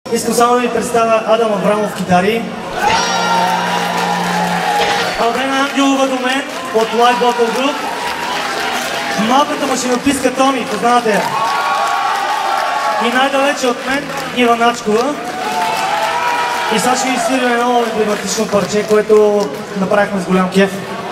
Искам само да ви представя Адам Аврамов китари. Албена Ангелова до мен от Live Vocal Group. Малката машинописка Тони, познавате я. И най-далече от мен Ива Начкова. И сега ще ви свирим едно емблематично парче, което направихме с голям кеф.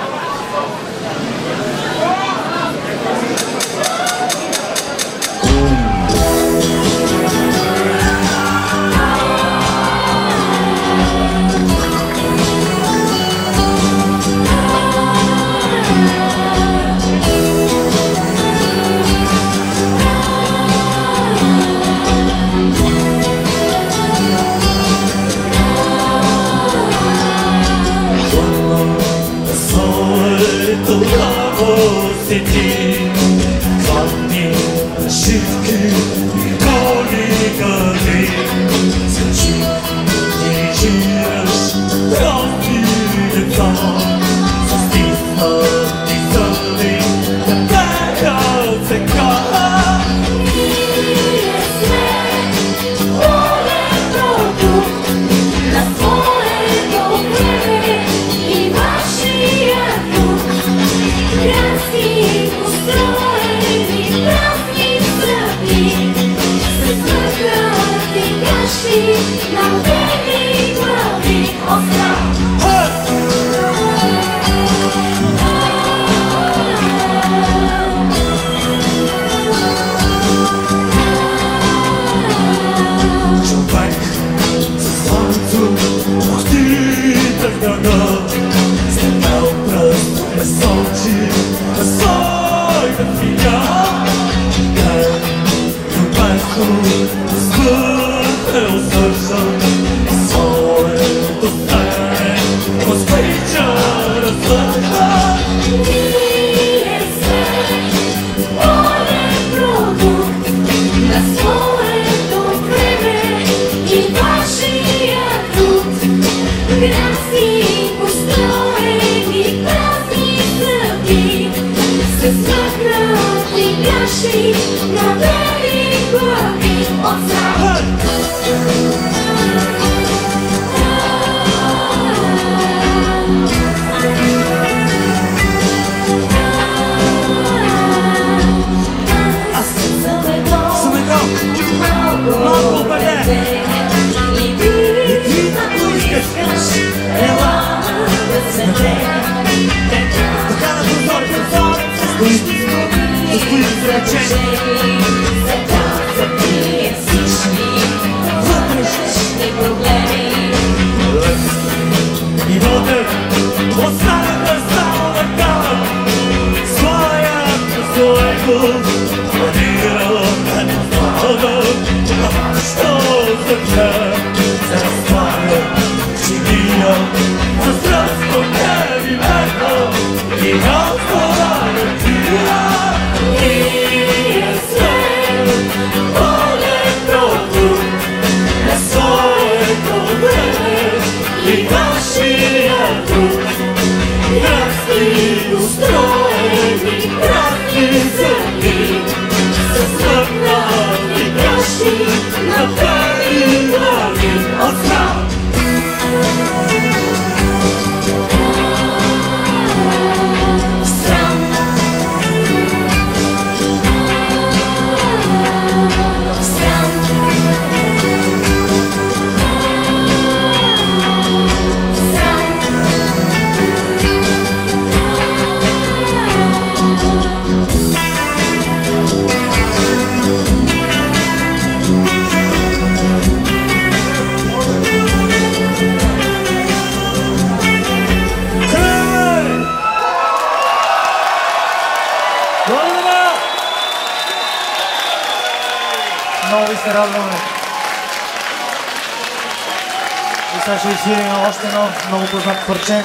Сега ще изсвирим още едно много познато парче.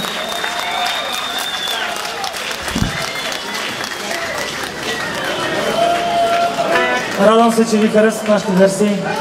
Радвам се, че ви харесват нашите версии.